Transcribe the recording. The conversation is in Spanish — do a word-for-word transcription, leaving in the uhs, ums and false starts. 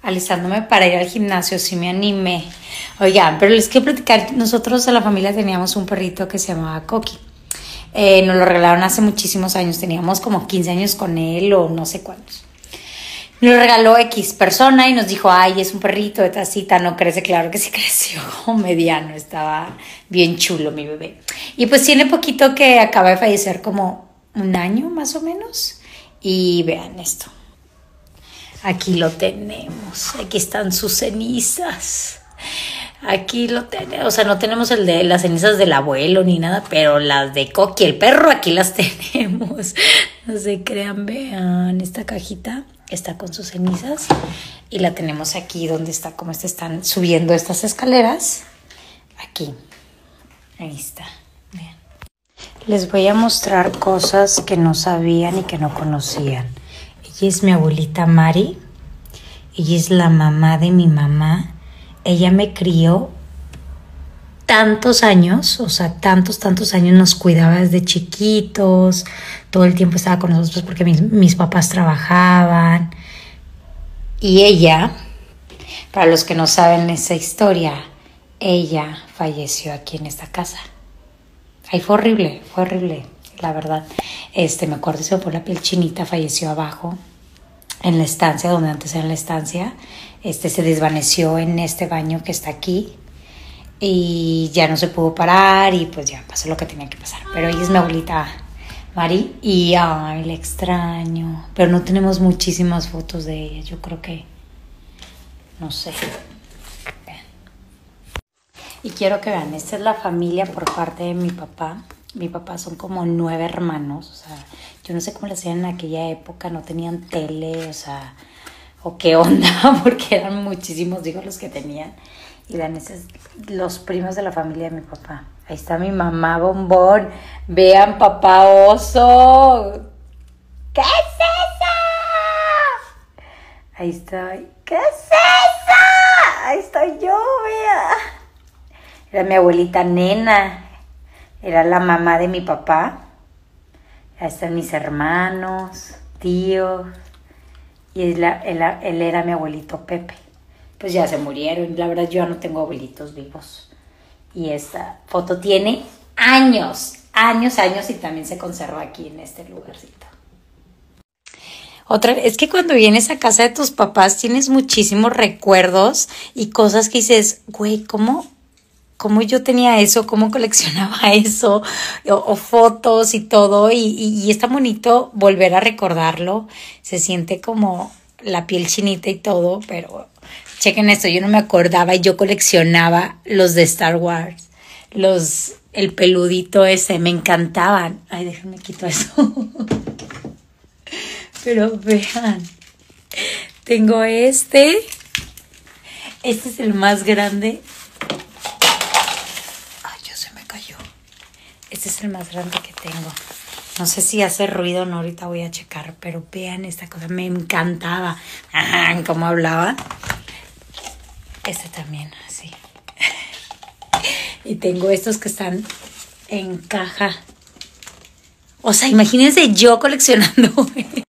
alistándome para ir al gimnasio, sí me animé. Oigan, pero les quiero platicar, nosotros en la familia teníamos un perrito que se llamaba Coqui. Eh, nos lo regalaron hace muchísimos años, teníamos como quince años con él o no sé cuántos. Nos lo regaló X persona y nos dijo, ay, es un perrito de tacita, no crece. Claro que sí creció, mediano, estaba bien chulo mi bebé. Y pues tiene poquito que acaba de fallecer, como un año más o menos. Y vean esto. Aquí lo tenemos, aquí están sus cenizas. Aquí lo tenemos, o sea, no tenemos el de las cenizas del abuelo ni nada, pero las de Coqui, el perro, aquí las tenemos. No se crean, vean, esta cajita está con sus cenizas y la tenemos aquí donde está, como este están subiendo estas escaleras. Aquí, ahí está, vean. Les voy a mostrar cosas que no sabían y que no conocían. Ella es mi abuelita Mari, ella es la mamá de mi mamá. Ella me crió tantos años, o sea, tantos, tantos años, nos cuidaba desde chiquitos, todo el tiempo estaba con nosotros porque mis, mis papás trabajaban. Y ella, para los que no saben esa historia, ella falleció aquí en esta casa. Ay, fue horrible, fue horrible, la verdad. Este, me acuerdo, se me pone la piel chinita, falleció abajo, en la estancia, donde antes era la estancia. Este, se desvaneció en este baño que está aquí. Y ya no se pudo parar y pues ya pasó lo que tenía que pasar. Pero ella es mi abuelita Mari y ay, la extraño. Pero no tenemos muchísimas fotos de ella. Yo creo que, no sé. Vean. Y quiero que vean, esta es la familia por parte de mi papá. Mi papá son como nueve hermanos. O sea, yo no sé cómo le hacían en aquella época. No tenían tele, o sea, o qué onda, porque eran muchísimos hijos los que tenían. Y vean, esos los primos de la familia de mi papá. Ahí está mi mamá bombón. Vean, papá oso. ¿Qué es eso? Ahí estoy. ¿Qué es eso? Ahí estoy yo, vea. Era mi abuelita Nena. Era la mamá de mi papá. Ahí están mis hermanos, tíos. Y él, él, él era mi abuelito Pepe. Pues ya se murieron. La verdad, yo ya no tengo abuelitos vivos. Y esta foto tiene años, años, años y también se conserva aquí en este lugarcito. Otra, es que cuando vienes a casa de tus papás tienes muchísimos recuerdos y cosas que dices, güey, ¿cómo, cómo yo tenía eso? ¿Cómo coleccionaba eso? O, o fotos y todo. Y, y, y está bonito volver a recordarlo. Se siente como la piel chinita y todo, pero chequen esto, yo no me acordaba y yo coleccionaba los de Star Wars, los, el peludito ese, me encantaban. Ay, déjenme quito eso. Pero vean, tengo este, este es el más grande. Ay, ya se me cayó. Este es el más grande que tengo. No sé si hace ruido o no, ahorita voy a checar, pero vean esta cosa, me encantaba. Ajá, ¿cómo hablaba? Este también, así. Y tengo estos que están en caja. O sea, imagínense yo coleccionando